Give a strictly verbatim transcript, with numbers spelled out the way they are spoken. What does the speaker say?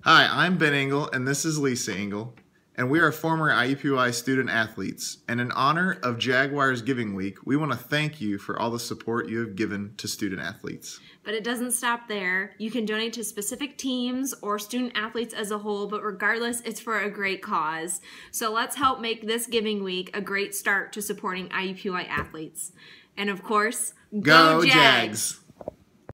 Hi, I'm Ben Engle, and this is Lisa Engle, and we are former I U P U I student athletes. And in honor of Jaguars Giving Week, we want to thank you for all the support you have given to student athletes. But it doesn't stop there. You can donate to specific teams or student athletes as a whole, but regardless, it's for a great cause. So let's help make this Giving Week a great start to supporting I U P U I athletes. And of course, go, go Jags! Jags!